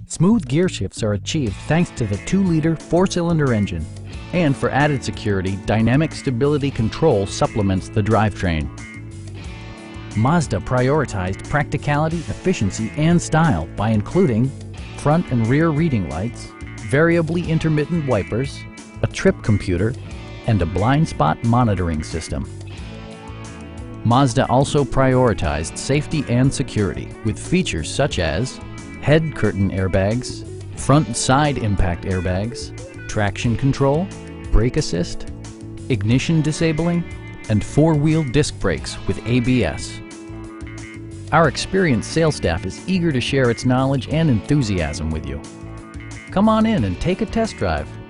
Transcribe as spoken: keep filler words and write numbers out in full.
Smooth gear shifts are achieved thanks to the two liter four-cylinder engine. And for added security, dynamic stability control supplements the drivetrain. Mazda prioritized practicality, efficiency, and style by including front and rear reading lights, variably intermittent wipers, a trip computer, and a blind spot monitoring system. Mazda also prioritized safety and security with features such as head curtain airbags, front and side impact airbags, traction control, brake assist, ignition disabling, and four-wheel disc brakes with A B S. Our experienced sales staff is eager to share its knowledge and enthusiasm with you. Come on in and take a test drive.